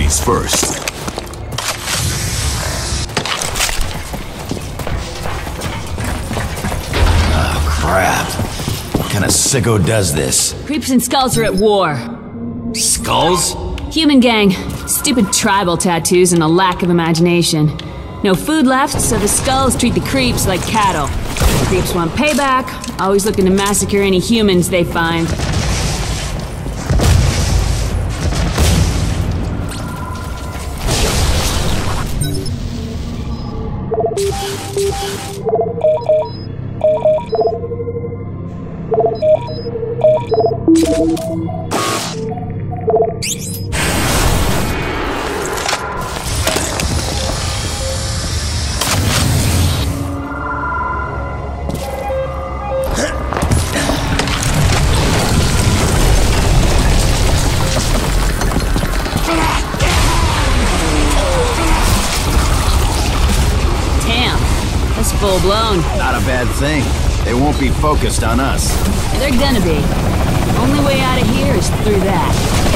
ladies first. Oh, crap. What kind of sicko does this? Creeps and skulls are at war. Skulls? Human gang. Stupid tribal tattoos and a lack of imagination. No food left, so the skulls treat the creeps like cattle. The creeps want payback, always looking to massacre any humans they find. Full blown. Not a bad thing. They won't be focused on us. They're gonna be. Only way out of here is through that.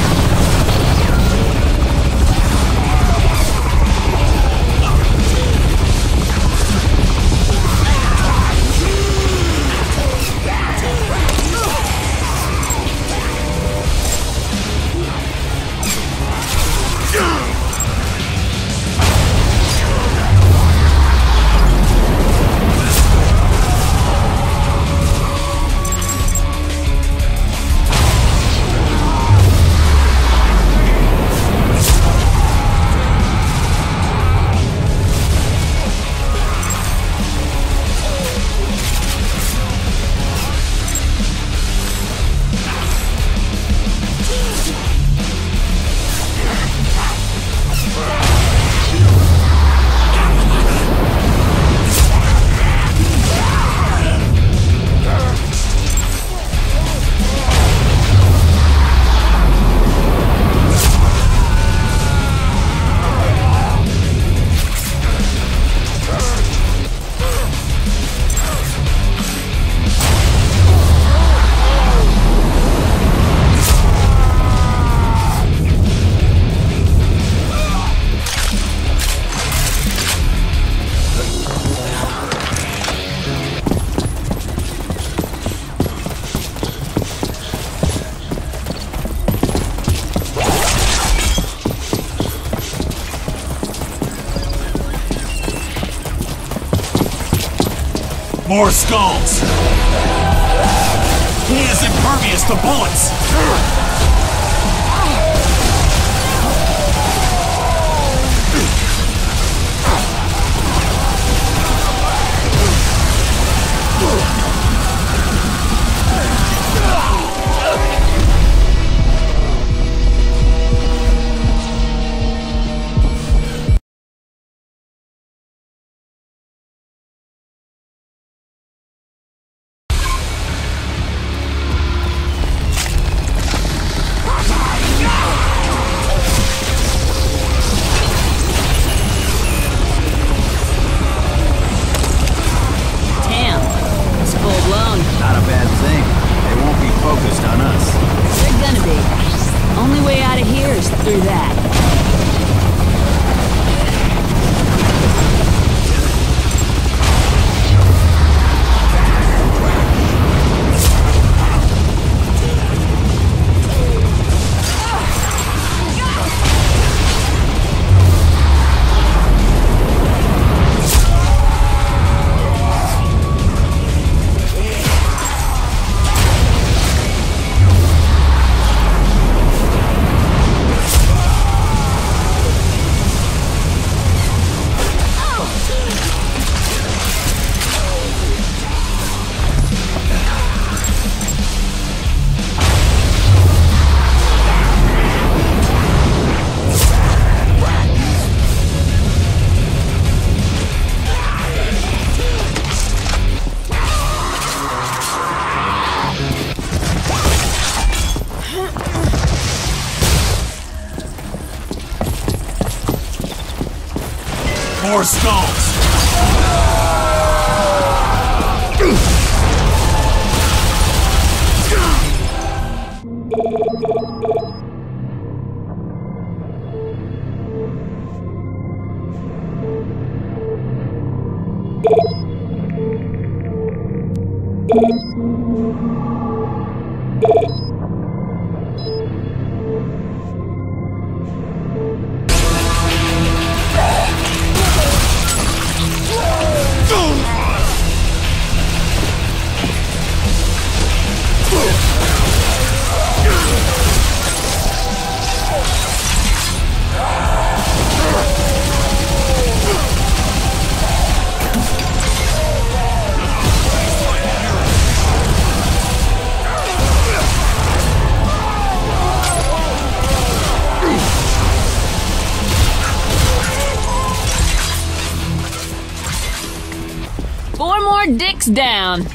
More skulls! He is impervious to bullets! Through that. More skulls! Four more dicks down.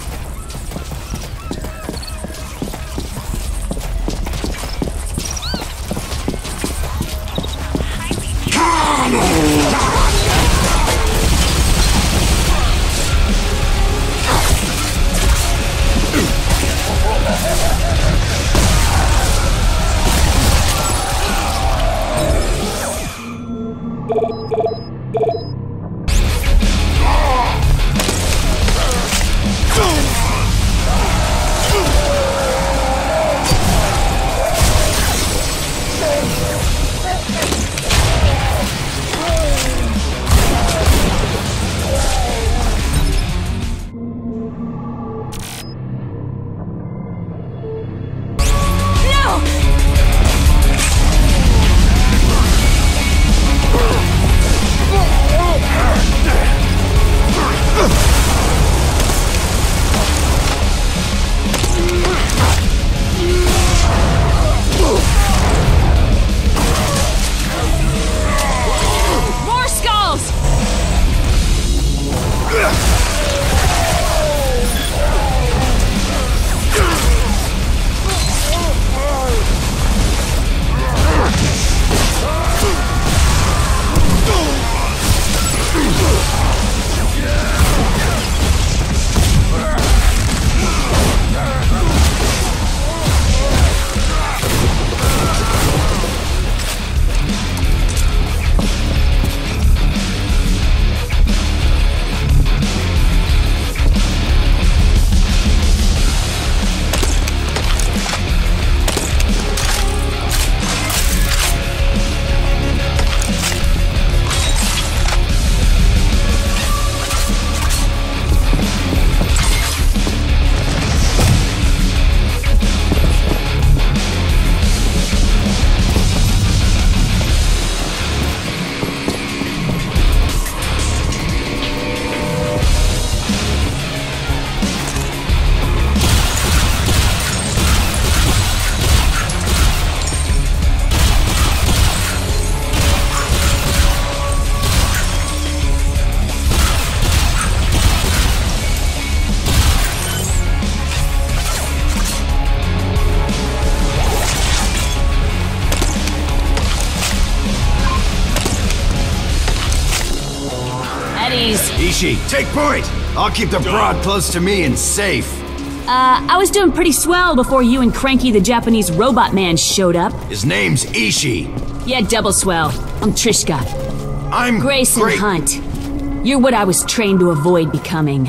Ishi, take point! I'll keep the broad close to me and safe. I was doing pretty swell before you and Cranky the Japanese robot man showed up. His name's Ishi. Yeah, double swell. I'm Trishka. I'm Grayson great. Hunt. You're what I was trained to avoid becoming.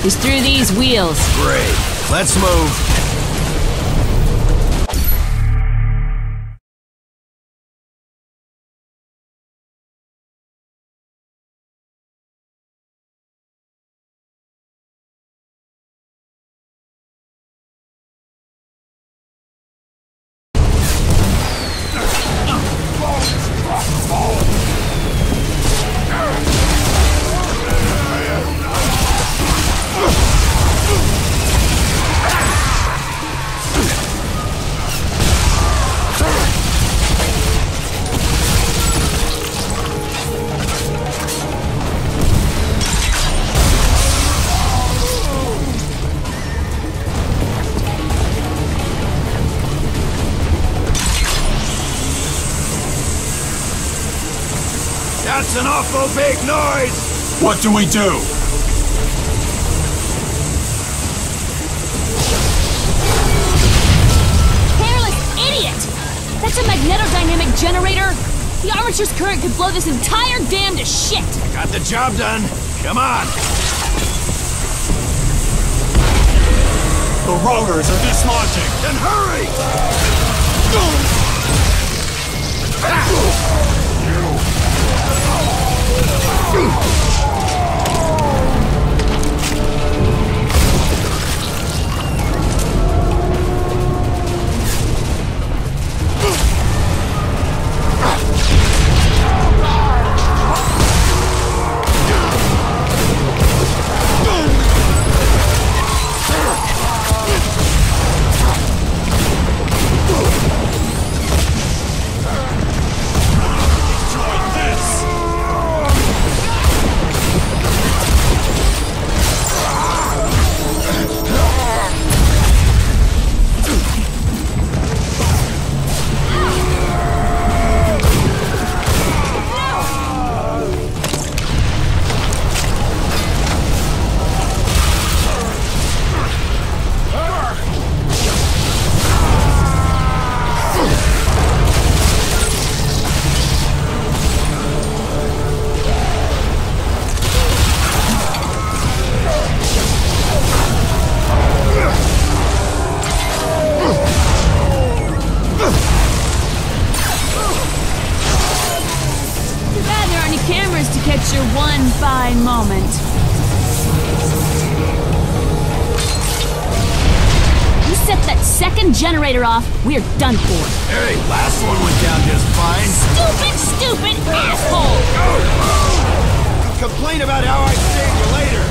is through these wheels. Great. Let's move. That's an awful big noise! What do we do? Careless idiot! That's a magnetodynamic generator! The armature's current could blow this entire dam to shit! Got the job done. Come on. The rotors are dislodging. Then hurry! Your one fine moment. You set that second generator off, we're done for. Hey, last one went down just fine. Stupid asshole! Complain about how I saved you later.